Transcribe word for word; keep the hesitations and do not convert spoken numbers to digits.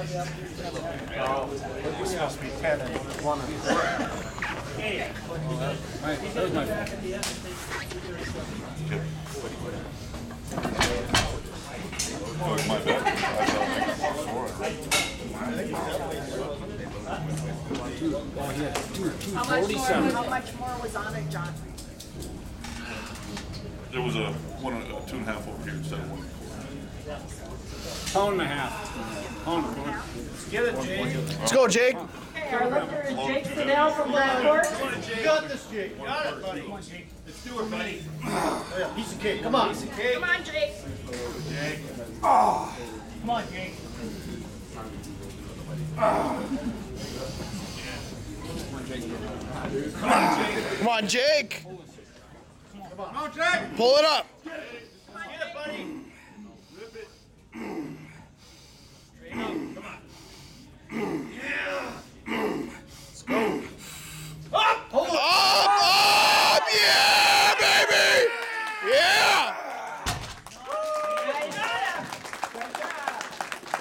Oh, it was supposed to be ten and one and four. Hey. Well, that, my, that was my fault. Oh, my bad. I How much more, how much more was on it, John? There was a one, a two and a half over here instead of one and four. Pound and a half. Pound and a quarter. Get it, Jake. Let's go, Jake. Okay, our lifter is Jake Fidel from Brockport. You got this, Jake. You got it, buddy. Come on, Jake. Let's do it, buddy. Oh, yeah. Piece of cake. Come on. Piece of cake. Come on, Jake. Jake. Oh. Come on, Jake. Oh. Come on, Jake. Come on, Jake. Pull it up.